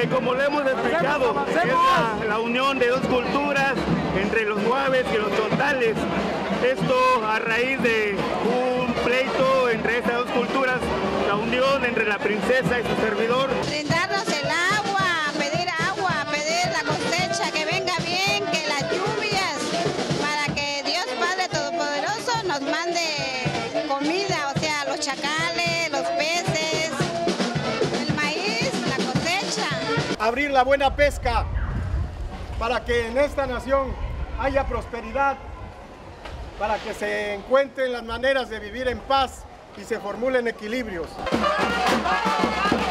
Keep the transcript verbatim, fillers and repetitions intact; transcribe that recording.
Eh, como le hemos explicado, es la, la unión de dos culturas entre los nuaves y los chontales. Esto a raíz de un pleito entre estas dos culturas, la unión entre la princesa y su servidor. Brindarnos el agua, pedir agua, pedir la cosecha, que venga bien, que las lluvias, para que Dios Padre Todopoderoso nos mande comida, o sea, los chacales, los peces, el maíz, la cosecha. Abrir la buena pesca para que en esta nación haya prosperidad, para que se encuentren las maneras de vivir en paz y se formulen equilibrios.